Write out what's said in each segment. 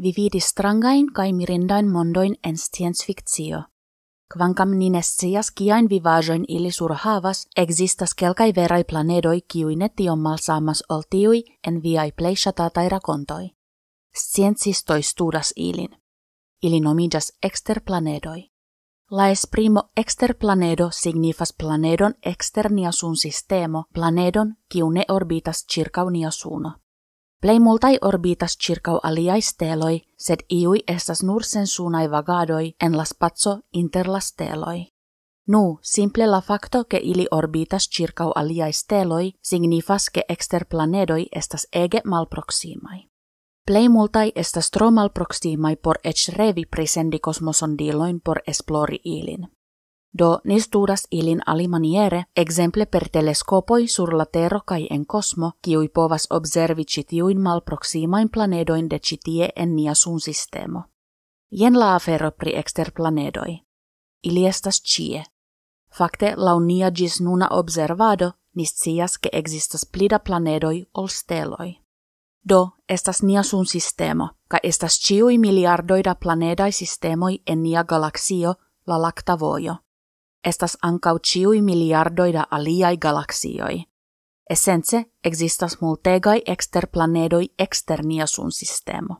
vividis strangain kai mirindain mondoin en science fictio. Kvankam ninescias kiain vivajoin ili surhavas, existas kelkai verai planedoi kiui ne tiom malsamas ol tiui en viai pleishatatai rakontoi. Sciencistoi studas ilin. Ili nomigas exterplanedoi. La esprimo exterplanedo signifas planedon externia sun sistemo, planedon kiu ne orbitas circau nia suno. Plei multai orbitas circau aliai steloi, sed iui estas nur sen sunai vagadoi en la spazio inter la steloi. Nu, simple la facto ke ili orbitas circau aliai steloi signifas ke exterplanedoi estas ege malproximai. Plei multai estas tro malproximai por ec revi prisendi kosmosondiloin por esplori ilin. Do ni studas ilin alimaniere, exemple per teleskopoi sur la Tero kai en kosmo, kiui povas observi citiuin malproximain planedoin de citie en nia sun sistemo. Jen la afero pri exterplanedoi. Ili estas cie. Fakte lau nia gis nuna observado, ni scias ke existas plida planedoi ol steloi. Do, estas nia sun sistemo, ka estas ciui miliardoi da planedai sistemoi en nia galaksio, la Lacta Vojo. Estas ancau ciui miliardoi da aliai galaksioi. Essence, existas multegai exterplanedoi exter nia sun sistemo.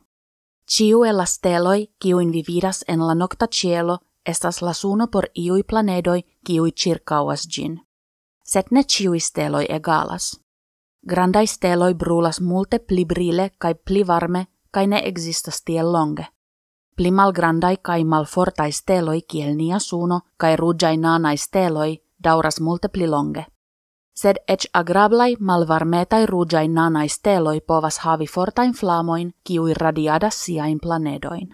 Ciu e la steloi, kiuin vividas en la nocta cielo, estas la suno por iui planedoi, kiui circauas gin. Sed ne ciui steloi egalas. Grandai steloi brulas multe pli brile kai pli varme, kai ne existas tiel longe. Pli malgrandai kai malfortai steloi kiel nia suno kai ruĝaj nanai steloi dauras multe pli longe. Sed ec agrablai malvarmetai ruĝaj nanai steloi povas havi fortain flamoin kiui radiadas siain planedoin.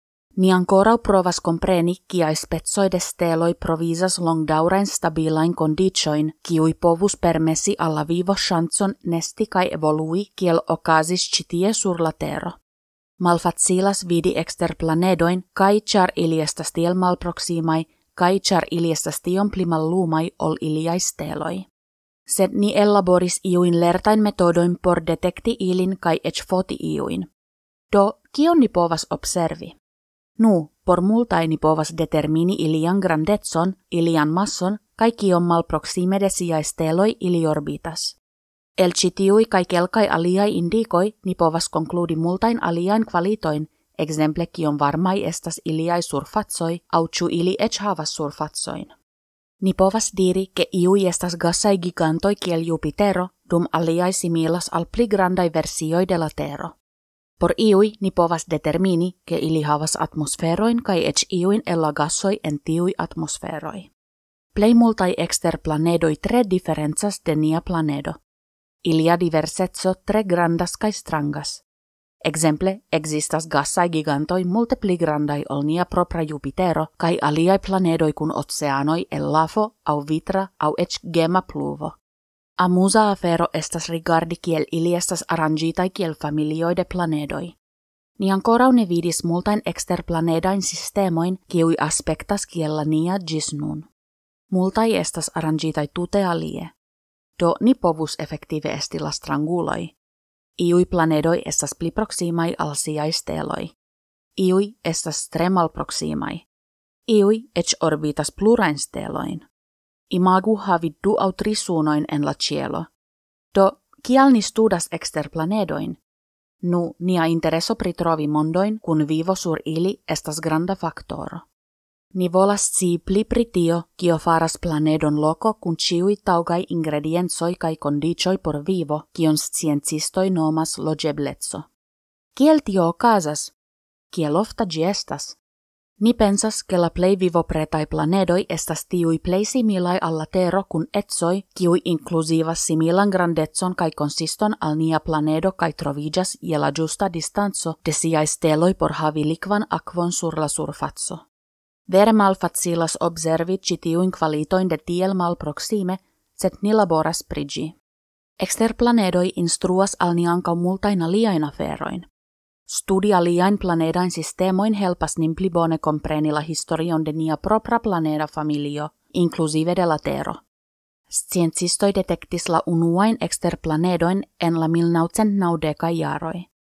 Ni ancorau provas compreni kiai spezoi de steloi provisas longdaurain stabilain condicioin kiui povus permessi alla vivo chanson nesti kai evolui kiel okazis citie sur la Tero. Malfacilas vidi exterplanedoin, kai char ili estas tiel malproximai, kai char ili estas tiom pli mallumai ol iliai steloi. Sed ni elaboris iuin lertain metodoin por detekti ilin kai ec foti iuin. Do, kion ni povas observi? Nu, por multai ni povas determini ilian grandetson, ilian masson, kai kion malproxime de siai steloi ili orbitas. El citiui kai kelkai aliai indikoi ni povas konkludi multain aliain kvalitoin, exemple kion varmai estas iliai surfatsoi, au ciu ili ec havas surfatsoin. Ni povas diri ke iui estas gasai gigantoi kiel Jupitero, dum aliai similas al pli grandai versioi de la Tero. Por iui ni povas determini ke ili havas atmosferoin kai ec iuin el la gasoi en tiui atmosferoi. Plei multai exterplanedoi tre diferencas de nia planedo. Ilia diversetso tre grandas kai strangas. Exemple, existas gassai gigantoi multe pli grandai ol nia propra Jupitero kai aliai planedoi kun oceanoi el lafo au vitra au ec gema pluvo. Amusa afero estas rigardi kiel ili estas arangitai kiel familioi de planedoi. Ni ancorau ne vidis multain exterplanedain sistemoin kiui aspektas kiel la nia gis nun. Multai estas arangitai tute alie. Do ni povus effektive esti la stranguloi. Iui planedoi estas pli proximai al siai steloi. Iui estas tre malproximai. Iui ec orbitas plurain steloin. Imagu havi 2 au 3 sunoin en la cielo. Do, kial ni studas exterplanedoin? Nu, nia intereso pri trovi mondoin kun vivo sur ili estas granda faktoro. Ni volas scii pli pri tio, kio faras planedon loko kun ciui taugai ingredienzoi kai condicioi por vivo, kion sciencistoi nomas loĝebleco. Kiel tio okazas? Kiel ofta ĝi estas? Ni pensas ke la plej vivopretaj planedoj estas tiuj plej similaj al la Tero kun ecoj, kiuj inkluzivas similan grandecon kaj konsiston al nia planedo kaj troviĝas je la ĝusta distanco de siaj steloj por havi likvan akvon sur la surfaco. Vere malfacilas observi ĉi tiujn kvalitojn de tiel malproksime, sed ni laboras pri ĝi. Eksterplanedoj instruas al ni ankaŭ multajn aliajn aferojn. Studi aliajn planedain sistemoin helpas nin pli bone kompreni la historion de nia propra planeda familio, inklusive de la Tero. Sciencistoj detektis la unuajn eksterplanedoin en la 1990-kaj jaroj.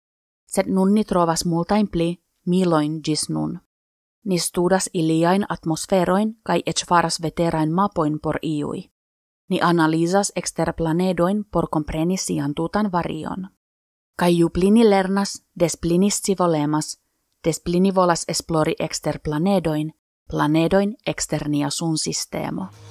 sed nun ni trovas multajn pli, milojn ĝis nun. Ni studas iliajn atmosferojn kaj eĉ faras veterajn mapojn por iuj. Ni analizas eksterplanedojn por kompreni sian tutan varion. Kaj ju pli ni lernas, des pli ni scivolemas, des pli ni volas esplori eksterplanedojn, planedojn ekster nia sunsistemo.